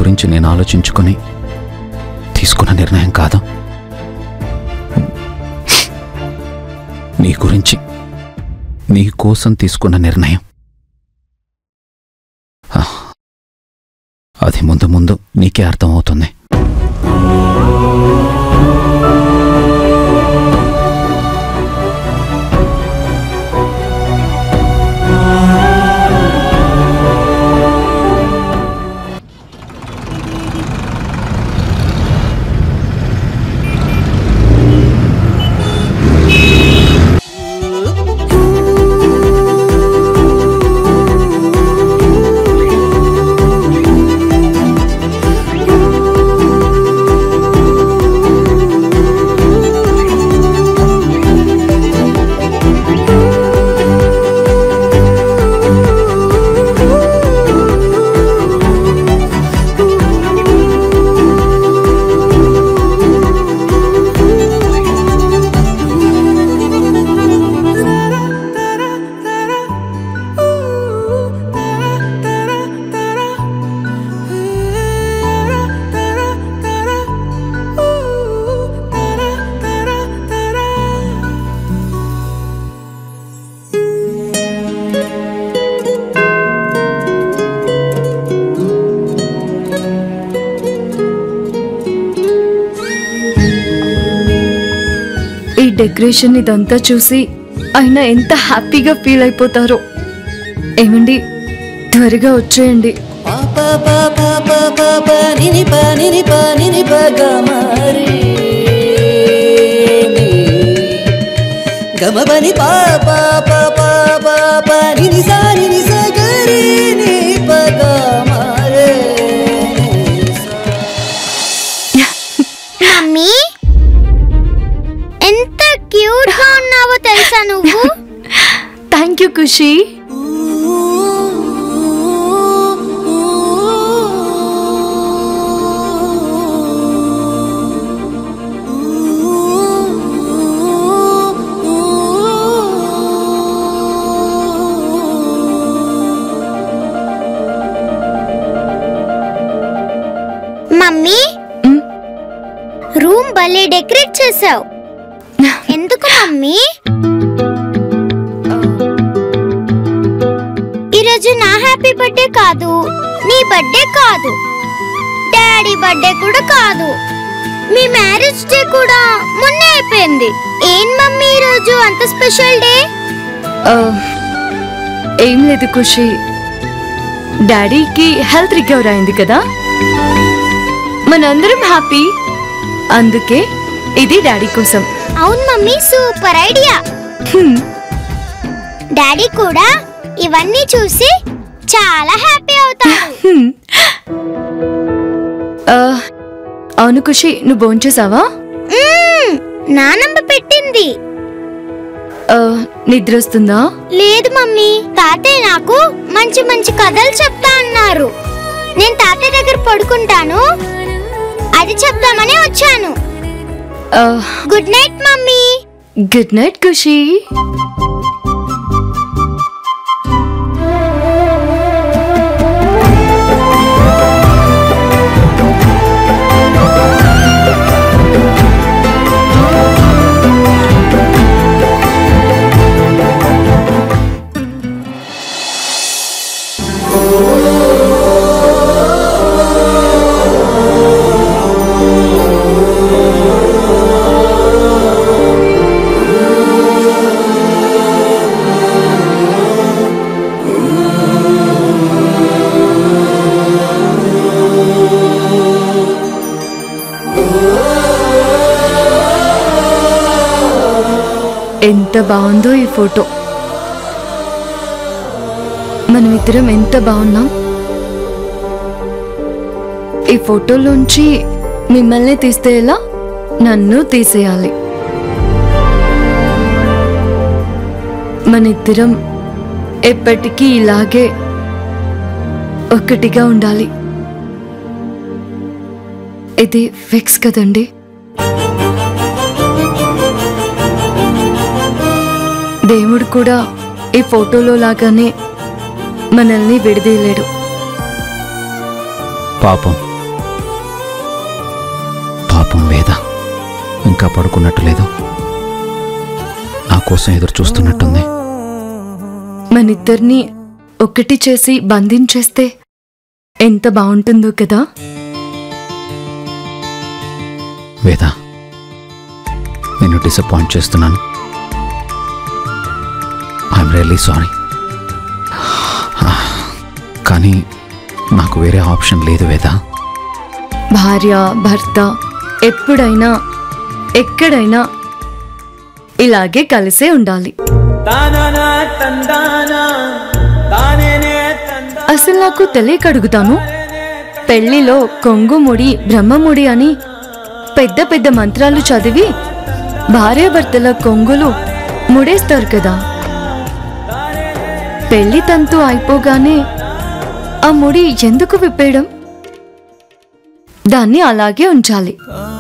గురించి నేను ఆలోచించుకొని తీసుకున్న నిర్ణయం కాదు. నీ గురించి నీ కోసం తీసుకున్న నిర్ణయం. అది ముందు ముందు నీకే అర్థమవుతుంది. డెకరేషన్ ఇదంతా చూసి ఆయన ఎంత హ్యాపీగా ఫీల్ అయిపోతారో. ఏమండి, త్వరగా వచ్చేయండి. మమ్మీ, ఎంత క్యూట్ గా ఉన్నావో తెలుసా నువ్వు? Thank you Khushi. Mummy, room భలే డెకరేట్ చేసావు. ఎందుకు మమ్మీ? ఈరోజు నా హ్యాపీ బర్త్డే కాదు, నీ బర్త్డే కాదు, డాడీ బర్త్డే కూడా కాదు, మీ మ్యారేజ్ డే కూడా మొన్నే అయిపోయింది. ఏం మమ్మీ ఈరోజు అంత స్పెషల్ డే? ఏం లేదు ఖుషి, డాడీకి హెల్త్ రికవర్ అయింది కదా, మనందరం హ్యాపీ, అందుకే ఇది డాడీ కోసం. అవును మమ్మీ, సూపర్ ఐడియా. డాడీ కూడా ఇవన్నీ చూసి చాలా హ్యాపీ అవుతారు. అవును ఖుషి, నువ్వు భోంచేసావా? నానమ్మ పెట్టింది. నిద్ర వస్తుందా? లేదు మమ్మీ, తాతయ్య నాకు మంచి మంచి కథలు చెప్తా అన్నారు. నేను తాతయ్య దగ్గర పడుకుంటాను, అది చెప్తామని వచ్చాను. Good night mummy. Good night Khushi. ఎంత బాగుందో ఈ ఫోటో. మనమిద్దరం ఎంత బాగున్నాం. ఈ ఫోటోలోంచి మిమ్మల్ని తీస్తే ఎలా? నన్ను తీసేయాలి. మనిద్దరం ఎప్పటికీ ఇలాగే ఒక్కటిగా ఉండాలి. ఇది ఫిక్స్ కదండి? దేవుడు కూడా ఈ ఫోటోలో లాగానే మనల్ని విడదీయలేడు. పాపం పాపం వేద ఇంకా పడుకున్నట్టు లేదు. నా కోసం ఎదురు చూస్తున్నట్టుంది. మనిద్దరిని ఒక్కటి చేసి బంధించేస్తే ఎంత బాగుంటుందో కదా. వేద, నేను డిసప్పాయింట్ చేస్తున్నాను. I'm really sorry. కానీ నాకు వేరే ఆప్షన్ లేదు వేద. భార్య భర్త ఎప్పుడైనా ఎక్కడైనా ఇలాగే కలిసే ఉండాలి. అసలు నాకు తెలియక అడుగుతాను, పెళ్లిలో కొంగుముడి బ్రహ్మముడి అని పెద్ద పెద్ద మంత్రాలు చదివి భార్యాభర్తల కొంగులు ముడేస్తారు కదా. పెళ్లి తంతు అయిపోగానే ఆ ముడి ఎందుకు విప్పేయడం? దాన్ని అలాగే ఉంచాలి.